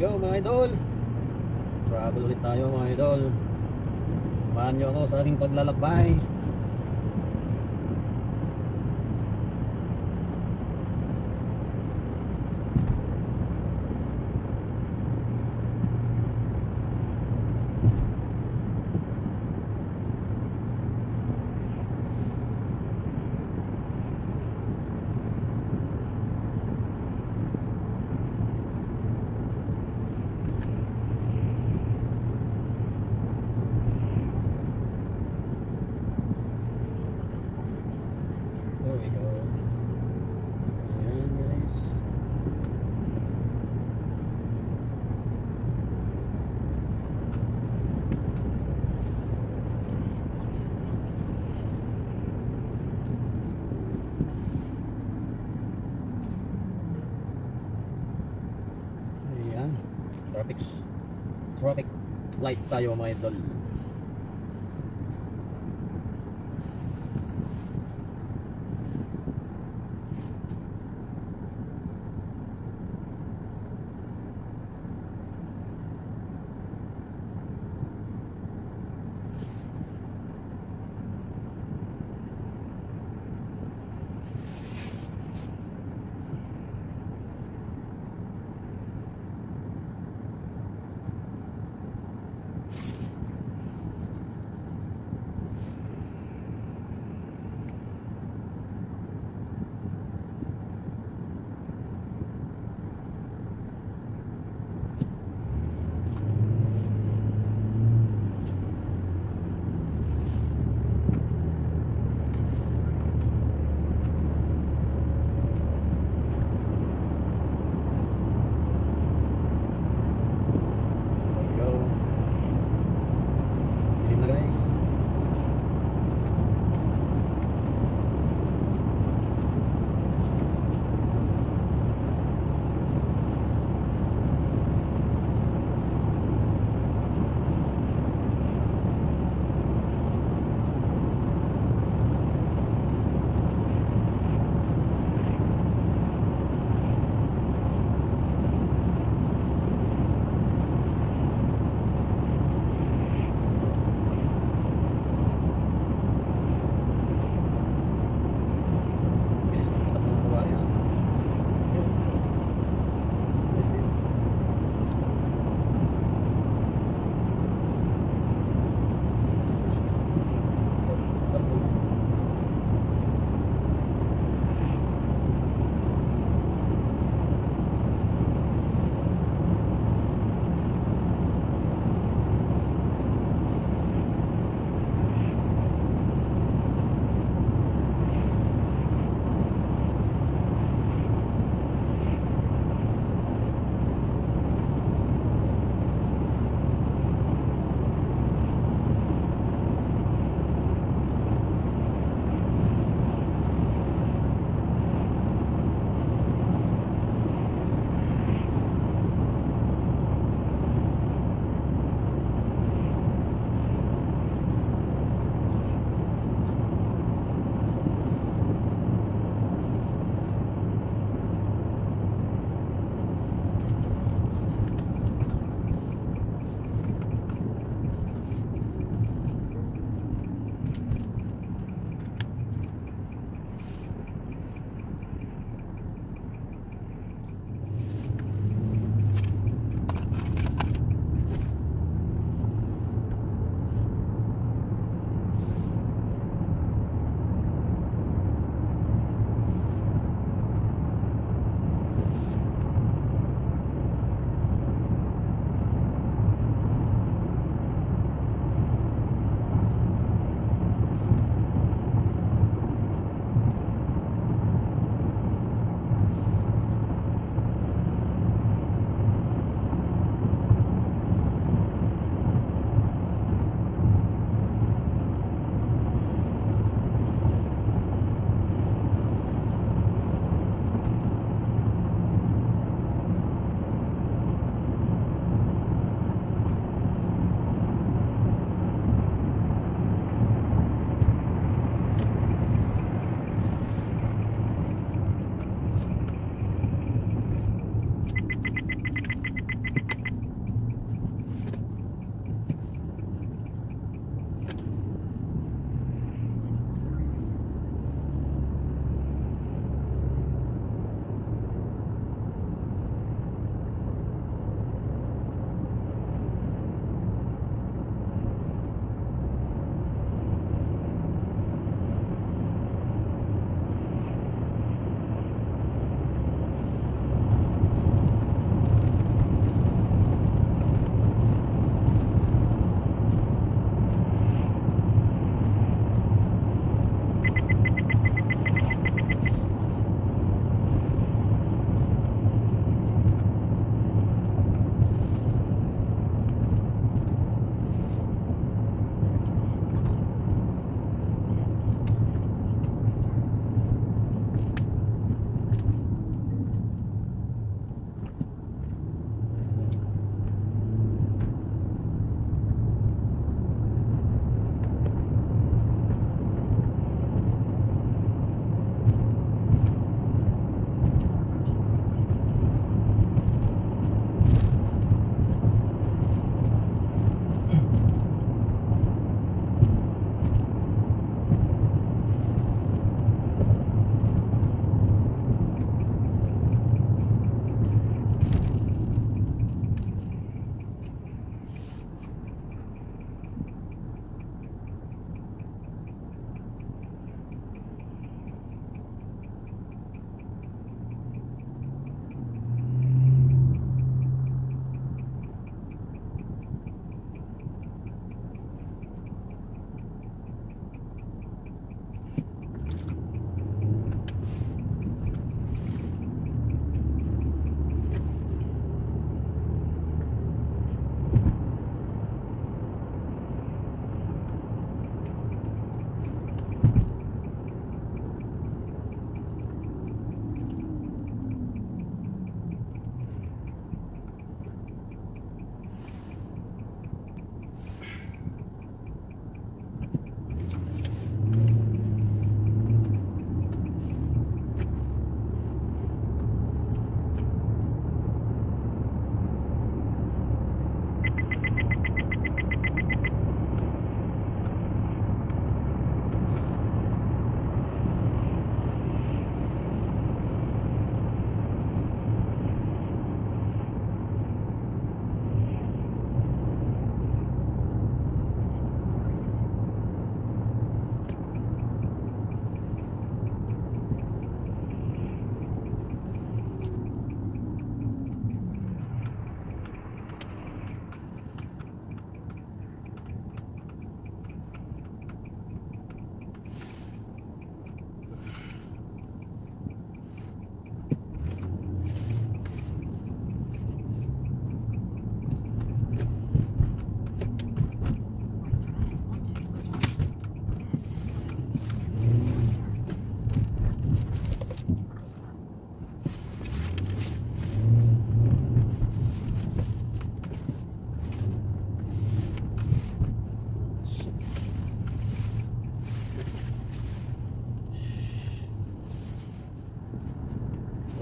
go mga idol. Travel ulit tayo mga idol. Samahan nyo ako sa aking paglalakbay. There we go. Ayan guys. Ayan. Traffic light tayo mga idol.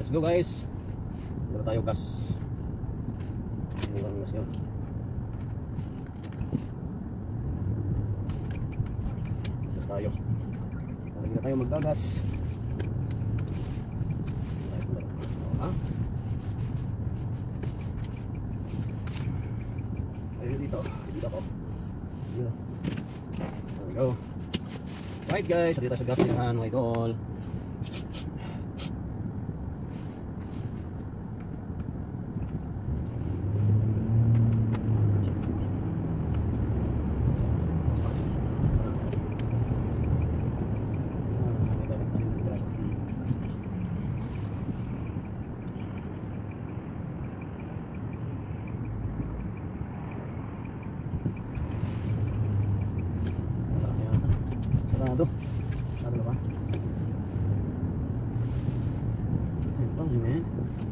let's go guys. Meron tayo gas. Murang gas yun. Gas tayo. Lagi na tayo maggagas. Ayun dito. Dito ako. Yun. There we go. Right guys, dito sa gas niyan mga idol. Sarado. Sarado na ba? Saan pa man?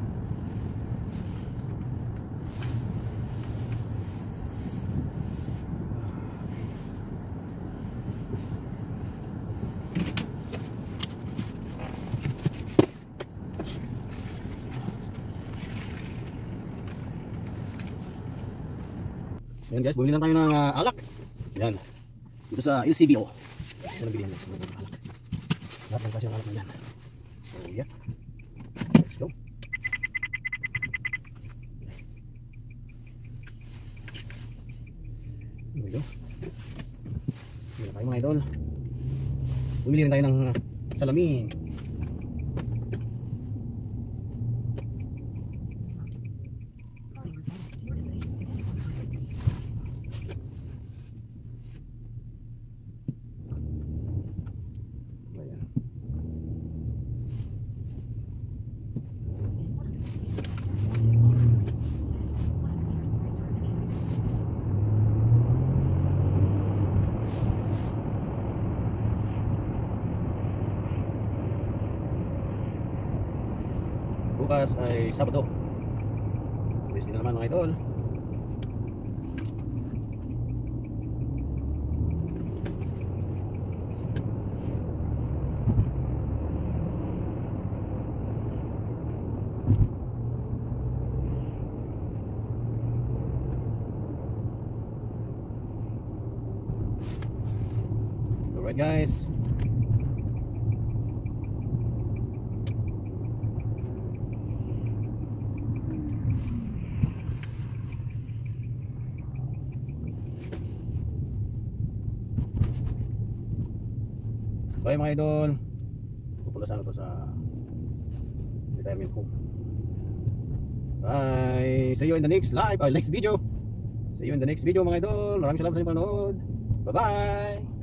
Ayan guys, bumili lang tayo ng alak. Ayan. Dito sa LCBO. Ano bilhin natin ng alak? Lahat ng kasi yung alak na yan. So yeah. Let's go. Here we go. Bumili tayo mga idol. Bumili rin tayo ng salamin. Bukas ay Sabado. Busy na naman mga idol. Alright guys. Bye mga idol. Pupunta sana to sa retirement home. Bye. See you in the next live or next video. See you in the next video mga idol. Maraming salamat sa inyong panonood. Bye bye.